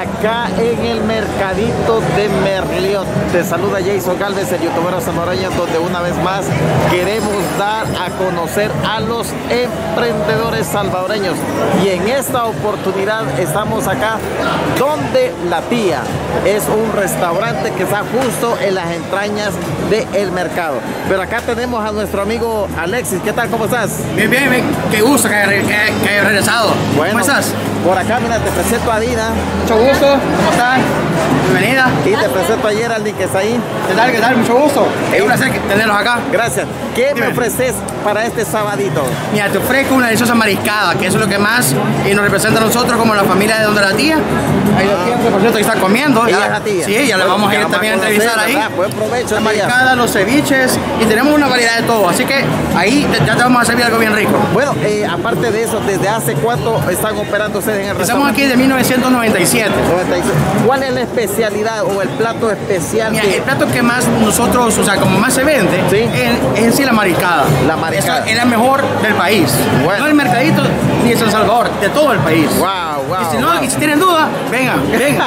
acá en el mercadito de Merliot. Te saluda Jason Galvez, el youtuber salvadoreño, donde una vez más queremos dar a conocer a los emprendedores salvadoreños. Y en esta oportunidad estamos acá donde La Tía. Es un restaurante que está justo en las entrañas del mercado. Pero acá tenemos a nuestro amigo Alexis. ¿Qué tal? ¿Cómo estás? Bien, bien, qué gusto que haya regresado. Bueno, ¿cómo estás? Por acá, mira, te presento a Dina. Mucho gusto, ¿cómo estás? Bienvenida. Y te presento a Geraldine, que está ahí. ¿Qué tal? ¿Qué tal? Mucho gusto. Es un placer tenerlos acá. Gracias. ¿Qué Dime. me ofreces para este sabadito? Mira, te ofrezco una deliciosa mariscada, que eso es lo que más nos representa a nosotros como la familia de donde La Tía. Ahí la tía, por cierto, que está comiendo. Ella Ya, es La Tía. Sí, ya la vamos a ir también a entrevistar ahí. Buen provecho. La mariscada, los ceviches, y tenemos una variedad de todo. Así que ahí ya te vamos a servir algo bien rico. Bueno, aparte de eso, ¿desde hace cuánto están operando ustedes en el Estamos restaurante? aquí de 1997. ¿Cuál es la especialidad o el plato especial? Mira, el plato que más nosotros, o sea, como más se vende, ¿Sí? es en sí la mariscada. La mariscada. Esa es la mejor del país. Bueno. No el mercadito ni de San Salvador, de todo el país. Wow. Y si no, y si tienen duda, vengan.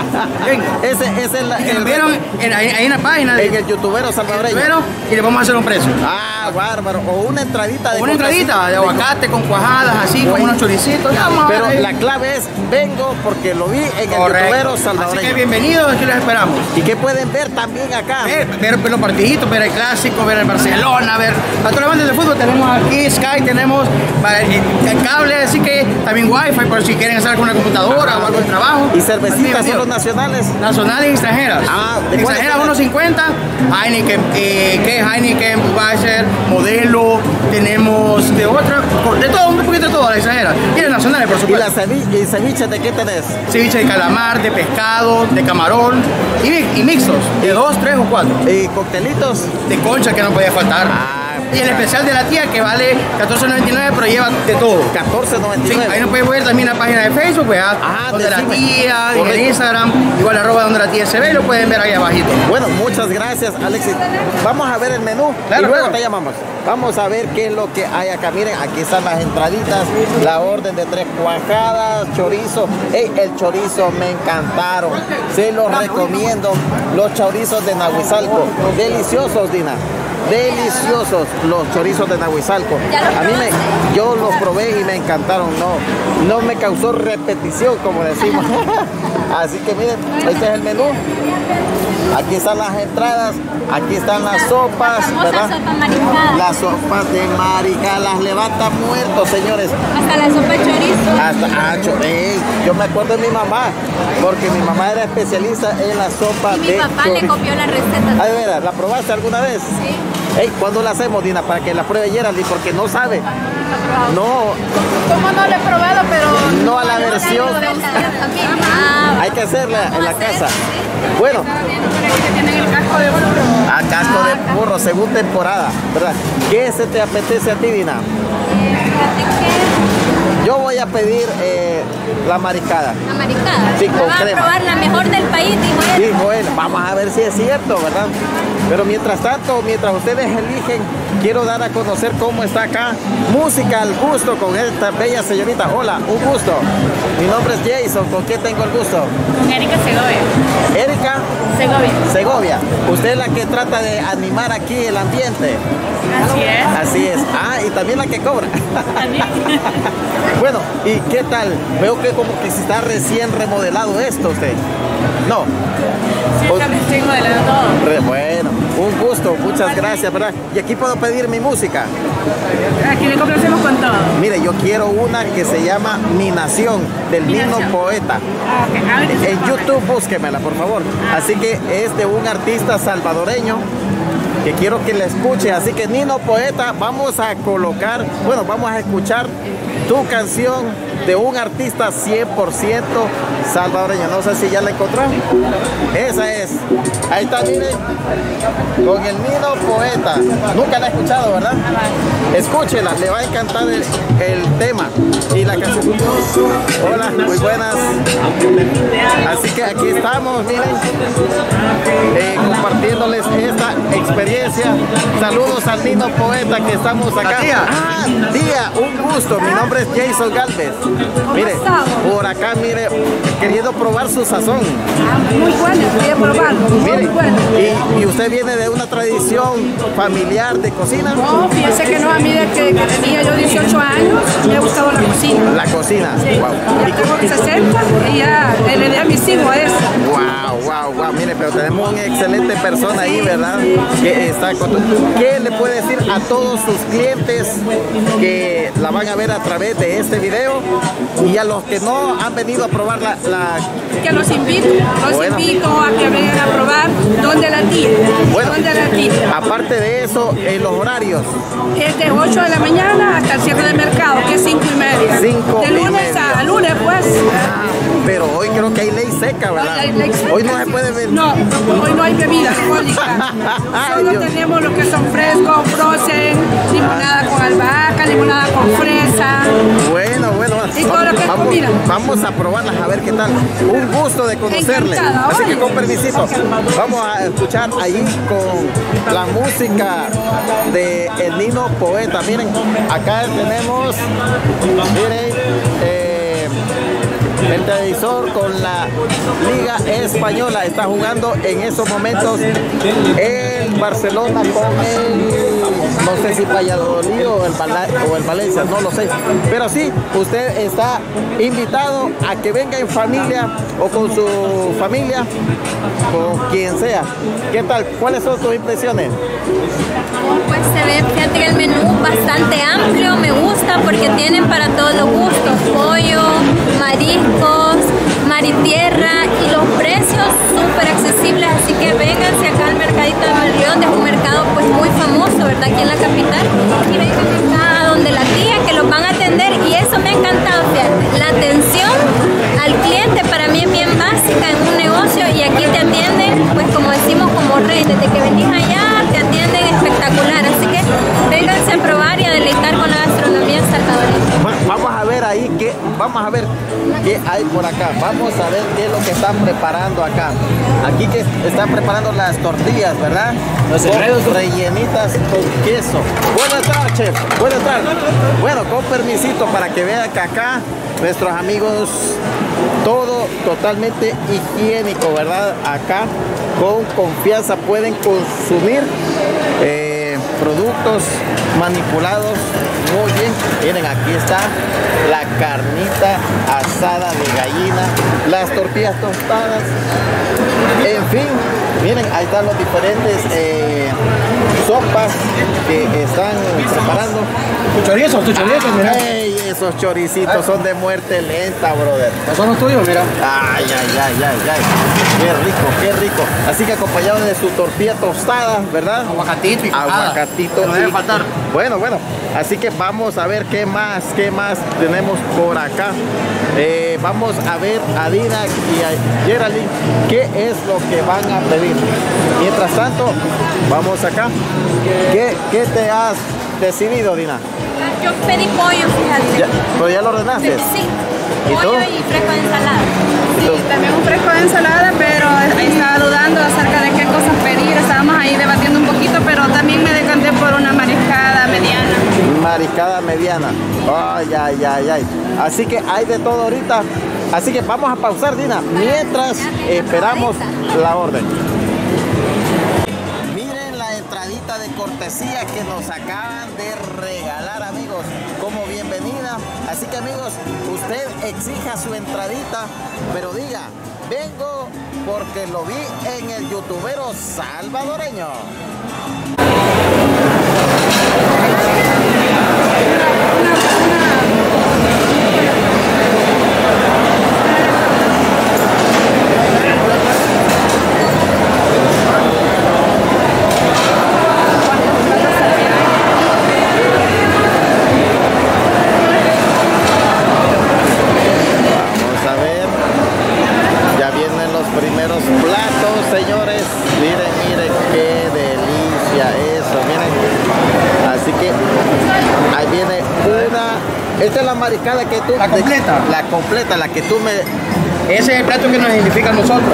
Ese es Que nos vieron ahí en la página en el youtubero salvadoreño. y le vamos a hacer un precio. Ah, bárbaro. O una entradita de Una entradita de aguacate con cuajadas, así, con unos choricitos. Ya vamos a ver Pero ahí. la clave es, vengo porque lo vi en el Correcto. youtubero salvadoreño. Así que bienvenidos, aquí los esperamos. ¿Y qué pueden ver también acá? Ver los partiditos, ver el clásico, ver el Barcelona, ver a todos los amantes del fútbol. Tenemos aquí Sky, tenemos cable, así que también Wi-Fi por si quieren hacer alguna computadora o algo de trabajo. ¿Y cervecitas Así, solo nacionales? nacionales y extranjeras. Ah, ¿de cuáles extranjeras son? 1.50, Heineken, Heineken, Budweiser, Modelo, tenemos de otra, de todo, un poquito de todo, las extranjeras. Y las nacionales, por ¿Y supuesto. las ceviches de qué tenés? Ceviche de calamar, de pescado, de camarón y mixtos, de 2, 3 o 4. ¿Y coctelitos? De concha que no podía faltar. Y el especial de La Tía que vale $14.99, pero lleva de todo. $14.99. Sí, ahí nos pueden ver también en la página de Facebook, ¿verdad? Donde La decime. Tía, en Correcto. el Instagram, igual @ donde La Tía se ve, lo pueden ver ahí abajito. Bueno, muchas gracias, Alexis. Vamos a ver el menú Claro, y luego claro. te llamamos. Vamos a ver qué es lo que hay acá. Miren, aquí están las entraditas, la orden de 3 cuajadas, chorizo. Ey, el chorizo me encantaron. Se los recomiendo. Los chorizos de Nahuizalco. Deliciosos, Dina. Deliciosos los chorizos de Nahuizalco. Yo los probé y me encantaron. No me causó repetición, como decimos. Así que miren, este es el menú. Aquí están las entradas, aquí están las sopas, ¿verdad? Sopa mariscada. Las sopas de marica, las levanta muertos, señores. Hasta la sopa de chorizo. Yo me acuerdo de mi mamá, porque mi mamá era especialista en la sopa Y mi de papá chorizo. le copió la receta. Ay, mira, ¿la probaste alguna vez? Sí. Ey, ¿cuándo la hacemos, Dina? Para que la pruebe Geraldine, porque no sabe. No, ¿Cómo no lo he probado? Pero no a la versión. Hay que hacerla en la casa. Bueno. Tienen el casco de burro. A casco de burro, según temporada, ¿verdad? ¿Qué se te apetece a ti, Dina? Yo voy a pedir la mariscada. La mariscada. Sí, con Va a crema. probar la mejor del país, dijo él. Dijo él, vamos a ver si es cierto, ¿verdad? Pero mientras tanto, mientras ustedes eligen, quiero dar a conocer cómo está acá Música al Gusto con esta bella señorita. Hola, un gusto. Mi nombre es Jason, ¿con qué tengo el gusto? Con Erika Segovia. Erika Segovia. Segovia. Usted es la que trata de animar aquí el ambiente. Así es. Así es. Ah, y también la que cobra. Bueno, ¿y qué tal? Veo que como que se está recién remodelado esto usted. No. Sí, estoy modelando todo. Bueno, un gusto, muchas gracias, ¿verdad? Y aquí puedo pedir mi música. Aquí le complacemos con todo. Mire, yo quiero una que se llama Mi Nación, del Nino Poeta. En YouTube búsquemela, por favor. Así que es de un artista salvadoreño que quiero que la escuche. Así que Nino Poeta, vamos a colocar, bueno, vamos a escuchar tu canción de un artista 100% salvadoreño. No sé si ya la encontró. Esa es. Ahí está, miren. con el Nino Poeta. Nunca la he escuchado, ¿verdad? Escúchela, le va a encantar el tema y la canción. Hola, muy buenas. Así que aquí estamos, miren, compartiéndoles esta experiencia. Saludos al Nino Poeta que estamos acá. Día, un gusto. Mi nombre es Jason Galvez. Mire, por acá, mire, queriendo probar su sazón. Muy bueno, voy a probarlo. Mire, Muy bueno. y usted viene de una tradición familiar de cocina. No, fíjese que no, a mí desde que tenía yo 18 años me ha gustado la cocina. La cocina. Sí. Wow. Ya tengo 60 y ya heredé a mis hijos eso. Wow. Mire, pero tenemos una excelente persona ahí, ¿verdad? Que está con... ¿Qué le puede decir a todos sus clientes que la van a ver a través de este video y a los que no han venido a probar la... Que los invito a que vengan a probar donde la tía. Bueno, donde la tía. aparte de eso, los horarios. Es de 8 de la mañana hasta el cierre del mercado, que es 5:30. 5:30. De lunes a lunes, pues. Pero hoy creo que hay ley seca, ¿verdad? Hoy hay ley seca. Hoy no se puede ver. No, hoy no hay bebidas alcohólicas. Solo Dios. tenemos lo que son frescos, frozen, limonada con albahaca, limonada con fresa. Bueno. Y todo lo que es comida. Vamos a probarlas a ver qué tal. Un gusto de conocerle. Encantada, Así oye. que con permisito, vamos a escuchar ahí con la música de el Nino Poeta. Miren, acá tenemos, miren, el televisor con la Liga Española. Está jugando en esos momentos el Barcelona con el, no sé si Valladolid o el Valencia, no lo sé. Pero sí, usted está invitado a que venga en familia o con su familia, con quien sea. ¿Qué tal? ¿Cuáles son tus impresiones? Pues se ve, fíjate que el menú bastante amplio, me gusta porque tienen para todos los gustos, pollo, mariscos, mar y tierra, y los precios súper accesibles, así que vénganse acá al Mercadito de Malrión, es un mercado pues muy famoso, ¿verdad? Aquí en la capital, y vengan acá donde la tía que los van a atender, y eso me ha encantado, fíjate, la atención al cliente para mí es bien básica en un negocio, y aquí te atienden, pues como decimos, como rey, desde que venís allá te atienden espectacular, así que vénganse a probar y a deleitar con la gastronomía salvadoreña. Bueno, vamos a ver ahí vamos a ver qué hay por acá. Vamos a ver qué es lo que están preparando acá. Aquí que están preparando las tortillas, ¿verdad? Los rellenitas con queso. Buenas tardes, chef. Buenas tardes. Bueno, con permisito para que vean que acá nuestros amigos, todo totalmente higiénico, ¿verdad? Acá con confianza pueden consumir productos manipulados muy bien. Miren, aquí está la carnita asada de gallina, las tortillas tostadas, en fin, miren, ahí están los diferentes sopas que están preparando. Tu chorizo, mira. Ey, esos choricitos son de muerte lenta, brother. Son los tuyos, mira. Ay. Qué rico. Así que acompañado de su tortilla tostada, ¿verdad? Aguacatito y aguacatito. no debe faltar. Bueno. Así que vamos a ver qué más tenemos por acá. Vamos a ver a Dina y a Geraldine qué es lo que van a pedir. Mientras tanto, vamos acá. ¿Qué te has decidido, Dina? Yo pedí pollo, fíjate. ¿Pero ya lo ordenaste? Sí, ¿Y tú? pollo y fresco de ensalada. Sí, también un fresco de ensalada, pero estaba dudando acerca de qué cosas pedir. Estábamos ahí debatiendo un poquito, pero también me decanté por una mariscada mediana. Mariscada mediana. Ay. Así que hay de todo ahorita. Así que vamos a pausar, Dina, mientras esperamos la orden. Miren la entradita de cortesía que nos acaban de regalar, amigos, como bienvenida. Así que, amigos, usted exija su entradita, pero diga, vengo porque lo vi en el youtubero salvadoreño. Primeros platos, señores, miren qué delicia. Vaya, eso, miren. Así que ahí viene una. Esta es la mariscada que tú. La completa. La completa, la que tú me. Ese es el plato que nos identifica a nosotros.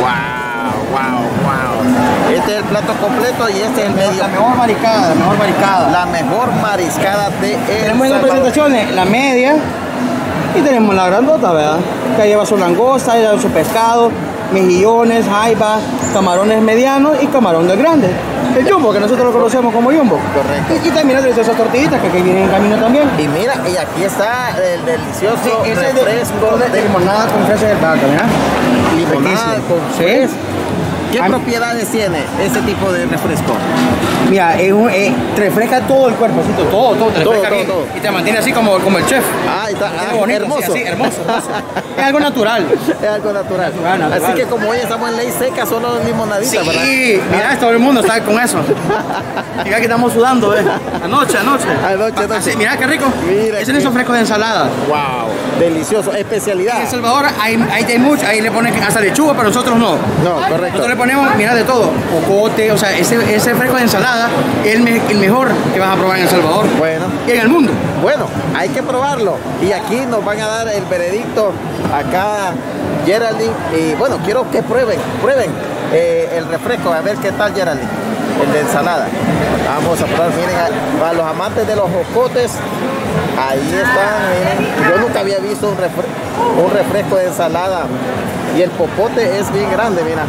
Wow. Este es el plato completo y este es el medio. La mejor mariscada, La mejor mariscada de El Tenemos en las Salvador. presentaciones la media y tenemos la grandota, ¿verdad? Que lleva su langosta, lleva su pescado, mejillones, jaibas, camarones medianos y camarón del grande. El jumbo, que nosotros lo conocemos como jumbo. Correcto. Y también las esas tortillitas que aquí vienen en camino también. Y mira, y aquí está el delicioso Ese es refresco de limonada con fresa del vaca, ¿verdad? limonada Riquísimo. con Sí. fresa. ¿Qué Ah. propiedades tiene ese tipo de refresco? Mira, te refresca todo el cuerpocito, todo, te refresca todo, bien. todo. Y te mantiene así como el chef. Ah, está Tiene bonito, hermoso. sí, así, hermoso. Es algo natural. Es algo natural. Natural. Así que como hoy estamos en ley seca, solo limonaditas, ¿verdad? Sí, mira, todo el mundo está con eso. Mira que estamos sudando, Anoche. Anoche. Así, mira qué rico. Mira Ese es esos frescos de ensalada. Wow, delicioso, especialidad. En El Salvador hay mucho, ahí le ponen hasta lechuga, pero nosotros no. No, correcto. Nosotros le ponemos, mira, de todo. Cocote, o sea, ese fresco de ensalada es el mejor que vas a probar en El Salvador. Bueno. Y en el mundo. Bueno, hay que probarlo. Y aquí nos van a dar el veredicto acá, Geraldine. Y bueno, quiero que prueben el refresco, a ver qué tal, Geraldine. El de ensalada. Vamos a probar, miren, para los amantes de los jocotes, ahí están, miren. Yo nunca había visto un refresco de ensalada. Y el popote es bien grande, mira.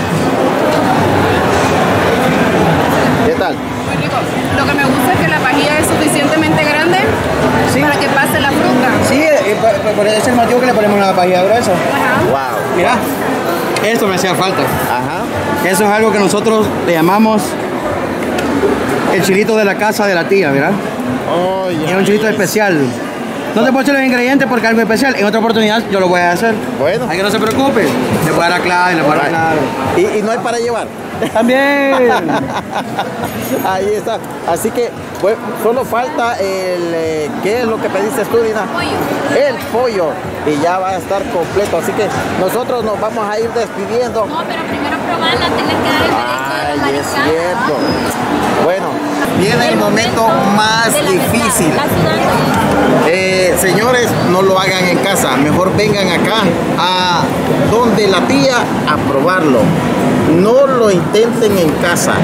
¿Qué tal? Muy rico. Lo que me gusta es que la pajilla es suficientemente grande para que pase la fruta. Sí, por ese es el motivo que le ponemos la pajilla gruesa. Ajá. Wow. Mira, esto me hacía falta. Ajá. Eso es algo que nosotros le llamamos el chilito de la casa de la tía, ¿verdad? Oh, Es un chilito especial. No te puedo decir los ingredientes porque es algo especial. En otra oportunidad yo lo voy a hacer. Bueno. Hay que no se preocupe. Le voy a dar clave, le voy a dar clave. Y no hay para llevar. También. Ahí está. Así que pues, solo falta el... ¿qué es lo que pediste tú, Dina? Pollo. El pollo. Y ya va a estar completo. Así que nosotros nos vamos a ir despidiendo. No, pero primero probarla, tenés que dar el veredicto de la Ay, es mariscada. cierto. Bueno, viene el momento más de la verdad. difícil. Está sudando. Señores, no lo hagan en casa. Mejor vengan acá a donde la tía a probarlo. No lo intenten en casa.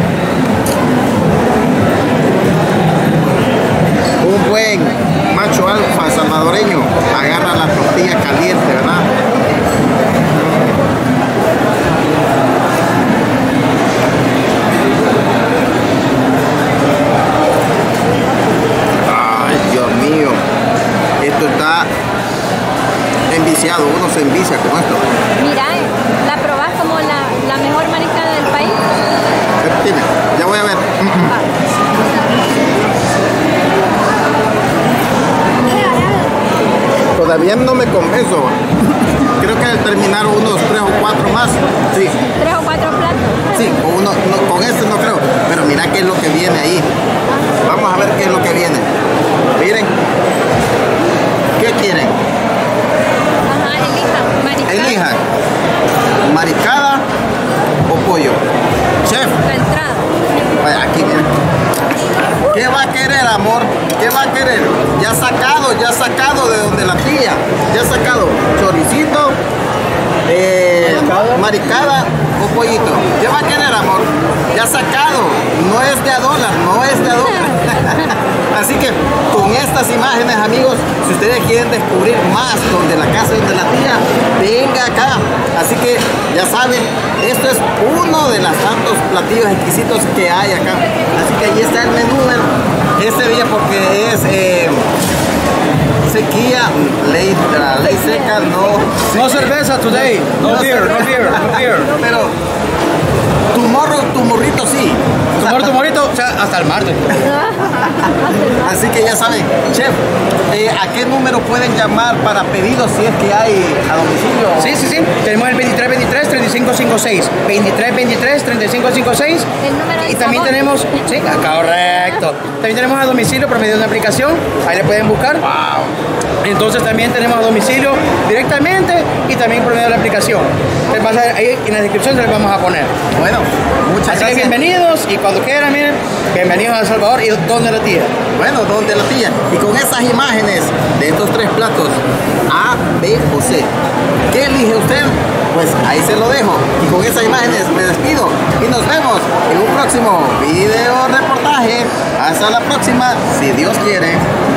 Un buen macho alfa salvadoreño agarra la tortilla caliente, ¿verdad? Ay, Dios mío. Esto está enviciado. Uno se envicia con esto. Mira, la probás como la mejor mariscada del país. Dime, ya voy a ver. Todavía no me convenzo. Creo que al terminar unos 3 o 4 más. Sí, 3 o 4 platos. sí, con este no creo. Pero mira qué es lo que viene ahí. Vamos a ver qué es lo que viene. Miren. ¿Qué quieren? Ajá, elija. Mariscada. Elijan. ¿Mariscada o pollo? Chef. La entrada. Vaya, aquí, mira. ¿Qué va a querer, amor? ¿Qué va a querer? Ya sacado de donde la tía. Ya sacado choricito, mariscada o pollito. ¿Qué va a querer, amor? Ya sacado. No es de a dólar, no es de a dólar. Así que con estas imágenes, amigos, si ustedes quieren descubrir más donde la casa de la tía, venga acá. Así que ya saben, esto es uno de los tantos platillos exquisitos que hay acá. Así que ahí está el menú. Este día porque es sequía, la ley seca, No cerveza today. No beer, no beer, no beer. pero tu morrito sí. Tu morrito, o sea, hasta el martes. Así que ya saben, chef, ¿a qué número pueden llamar para pedidos si es que hay a domicilio? Sí, sí, sí. Tenemos el 2323-3556. 2323-3556. El número de Y también sabor. tenemos, sí, correcto. También tenemos a domicilio por medio de una aplicación. Ahí le pueden buscar. Wow. Entonces también tenemos a domicilio directamente y también por medio de la aplicación. Ahí en la descripción se les vamos a poner. Bueno, muchas Así que gracias. bienvenidos y cuando quieran, miren, bienvenidos a El Salvador y donde la tía. Bueno, donde la tía. Y con esas imágenes de estos tres platos, A, B o C, ¿qué elige usted? Pues ahí se lo dejo. Y con esas imágenes me despido. Y nos vemos en un próximo video reportaje. Hasta la próxima, si Dios quiere.